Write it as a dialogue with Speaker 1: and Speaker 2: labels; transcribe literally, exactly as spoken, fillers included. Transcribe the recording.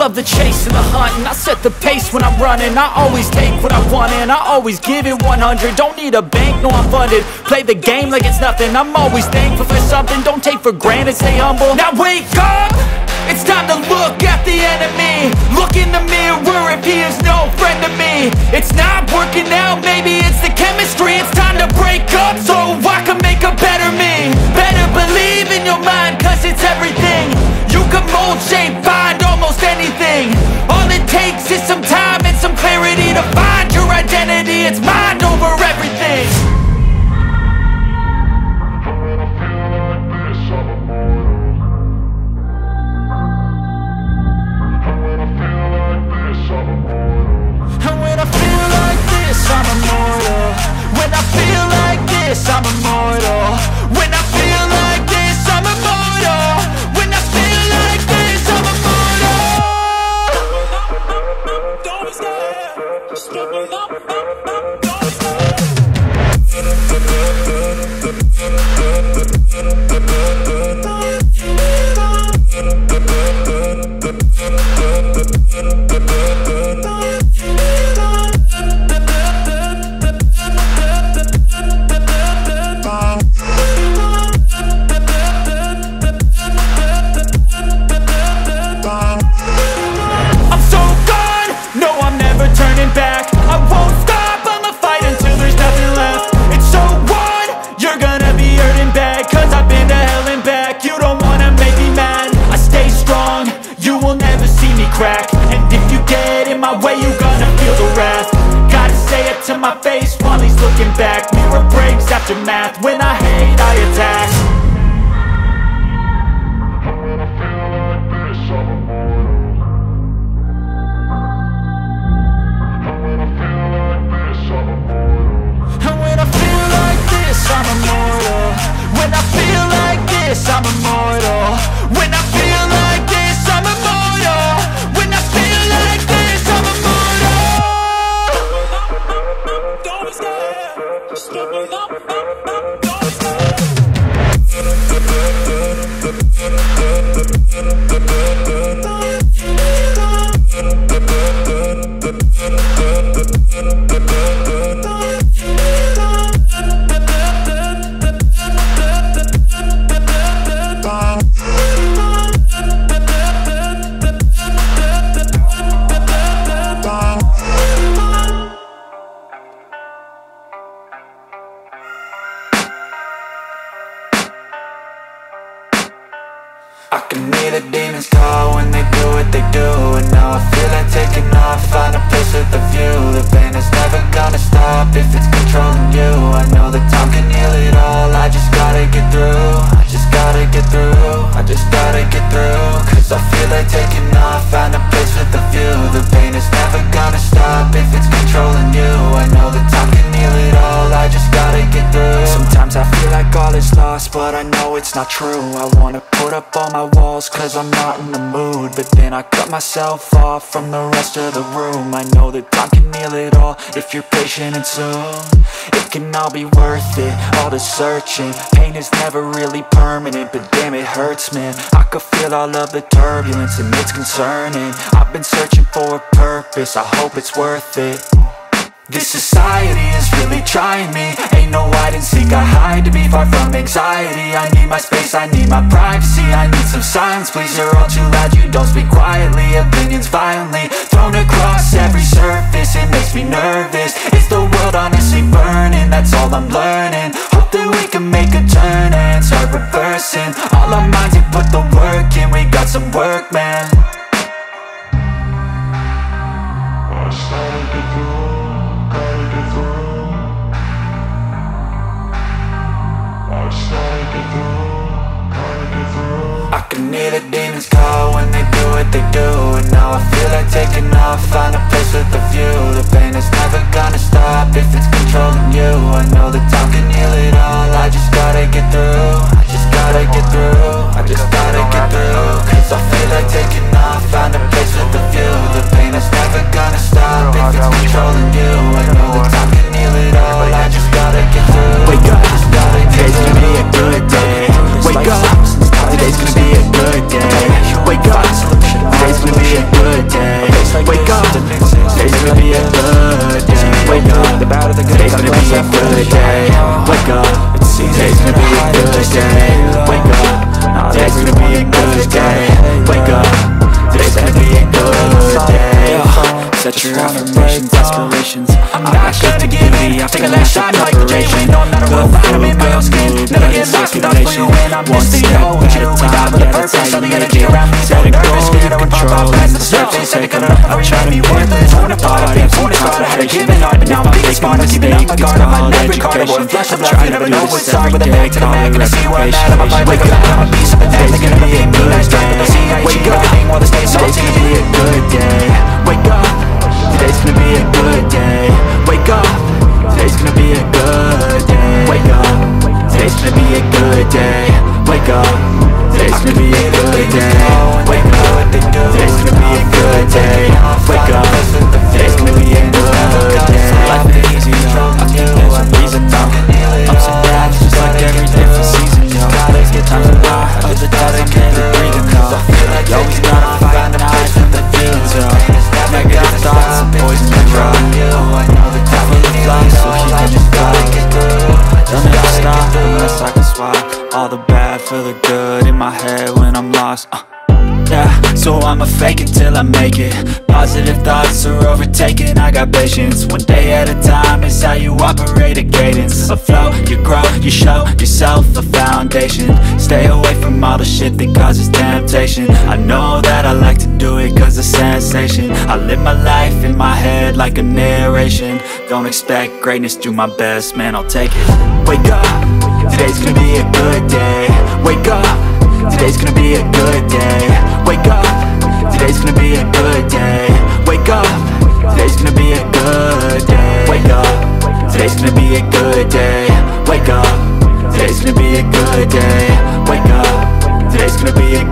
Speaker 1: love the chase and the hunt, and I set the pace when I'm running. I always take what I want and I always give it one hundred. Don't need a bank, no I'm funded. Play the game like it's nothing. I'm always thankful for something. Don't take for granted, stay humble. Now wake up! It's time to look at the enemy. Look in the mirror if he is no friend to me. It's not working out, maybe it's the chemistry. It's time to break up so I can make a better me. Better believe in your mind, cause it's everything. You can mold, shape, find almost anything. All it takes is some time and some clarity to find your identity. It's mind over everything. I'm immortal. When I feel like this, I'm immortal. When I feel like this, I'm immortal. When I feel like this, I'm immortal. Don't be scared. Just give me up. Don't be scared. And if you get in my way, you gonna feel the wrath. Gotta say it to my face while he's looking back. Mirror breaks after math. When I hate, I attack. And when I feel like this, I'm immortal. When I feel like this, I'm immortal. When I feel like this, I'm immortal. When I feel like this, I'm immortal. Don't be scared. Just give me up. Don't be scared. I can hear the demons call when they do what they do. And now I feel like taking off, find a place with a view. The pain is never gonna stop if it's controlling you. I know that time can heal it all, I just gotta get through. I just gotta get through, I just gotta get through. Cause I feel like taking off, find a place with a view. The pain is never gonna stop if it's controlling you. I know that time can heal it all, I just gotta get through. Sometimes I feel like all is lost, but I know it's not true. I wanna put up all my walls cause I'm not in the mood. But then I cut myself off from the rest of the room. I know that time can heal it all if you're patient and soon. It can all be worth it, all the searching. Pain is never really permanent, but damn it hurts man. I could feel all of the turbulence and it's concerning. I've been searching for a purpose, I hope it's worth it. This society is really trying me. Ain't no hide and seek, I hide to be far from anxiety. I need my space, I need my privacy. I need some silence, please, you're all too loud. You don't speak quietly, opinions violently thrown across every surface. It makes me nervous, is the world honestly burning? That's all I'm learning. Hope that we can make a turn and start reversing. All our minds and put the work in, we got some work, man. I started to do I can hear the demons call when they do what they do. And now I feel like taking off, find a place with a view. The pain is never gonna stop if it's controlling you. I know that time can heal it all, I just gotta get through. I just gotta get through, I just gotta get through. Cause I feel like taking off, find a place with a view. The pain is never gonna stop if it's controlling you. I know that time can heal it all, I just gotta get through. Wake up, today's gonna be a good day. Wake up, today's gonna be a good day. Wake up, today's gonna be a good day. Wake up, today's gonna be a good day. Wake up, today's gonna be a good day. Wake up, today's gonna be a good day. Wake up, today's gonna be a good day. Wake up, today's gonna be a good day. Set your affirmations, aspirations. I'm not gonna give in. Take a last shot like preparation. No, I'm not a robot, I'm in my own skin. Never get lost without you, and I'm just the know what you and die with a purpose. All the energy around me, so nervous. Scared I would pop off fast. The steps they said they couldn't. I'm trying to be worthless. I wanna fall off, I'm phone I had a given art, but now I'm being smart. I'm keeping up my guard on my neck. Ricardo, boy, flash of love. You never know what's sorry with a bag to the back. And I see where I'm at. I'm a fight. Wake up, I'm a piece of the day. They're gonna be a good day. Wake up, everything while the stage salty. Today's gonna be a good day. Wake up. Today's gonna be a good day. Wake up. Today's gonna be a good day. Wake up. Today's gonna be a good day. Wake up. Today's gonna be a good day. Wake up. Today's gonna be a good day. Wake up. Today's gonna be a good day. Life ain't easy, yo. I think there's a reason, though. Ups and downs, just like every different season, yo. There's good times and bad, other times I can't be breathing, though. You always gotta fight and hide from the feelings, yo. Negative thoughts, poison control. I know the top of the flies, so he can just go. They'll never stop unless I can swap all the bad for the good in my head when I'm lost. uh. Yeah, so I'ma fake it till I make it. Positive thoughts are overtaken, I got patience. One day at a time is how you operate a cadence. A flow, you grow, you show yourself a foundation. Stay away from all the shit that causes temptation. I know that I like to do it cause it's sensation. I live my life in my head like a narration. Don't expect greatness, do my best, man, I'll take it. Wake up, today's gonna be a good day. Wake up, today's gonna be a good day. Wake up, today's gonna be a good day. Wake up, today's gonna be a good day. Wake up, today's gonna be a good day. Wake up, today's gonna be a good day. Wake up, today's gonna be a